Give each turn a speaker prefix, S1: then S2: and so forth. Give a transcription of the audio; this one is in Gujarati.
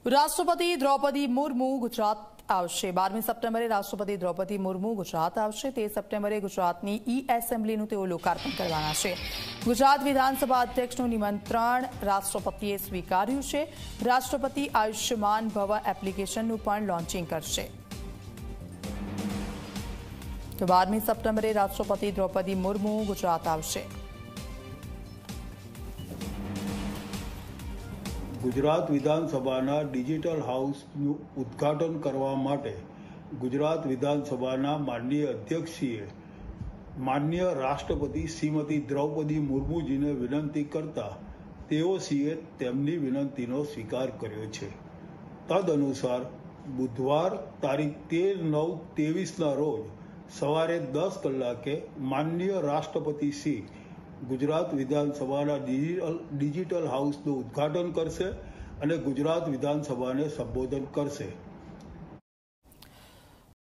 S1: રાષ્ટ્રપતિ દ્રૌપદી મુર્મુ ગુજરાત આવશે। 12મી સપ્ટેમ્બરે રાષ્ટ્રપતિ દ્રૌપદી મુર્મુ ગુજરાત આવશે। 13 સપ્ટેમ્બરે ગુજરાતની ઈ-એસેમ્બલીનું તેઓ લોકાર્પણ કરવાના છે। ગુજરાત વિધાનસભા અધ્યક્ષનું નિમંત્રણ રાષ્ટ્રપતિએ સ્વીકાર્યું છે। રાષ્ટ્રપતિ આયુષ્યમાન ભવ એપ્લિકેશનનું પણ લોન્ચિંગ કરશે। તો 12મી સપ્ટેમ્બરે રાષ્ટ્રપતિ દ્રૌપદી મુર્મુ ગુજરાત આવશે।
S2: गुजरात विधानसभा डिजिटल हाउस उद्घाटन करवा माटे गुजरात विधानसभा माननीय अध्यक्षीए माननीय राष्ट्रपति श्रीमती द्रौपदी मुर्मूजी ने विनंती करता तेओश्रीए तेमनी विनंतीनो स्वीकार कर्यो छे। तदनुसार बुधवार तारीख 13/9/23 रोज सवारे 10 कलाके माननीय राष्ट्रपति श्री गुजरात विधानसभा डिजिटल हाउस उद्घाटन करशे અને ગુજરાત વિધાનસભાને સંબોધન કરશે।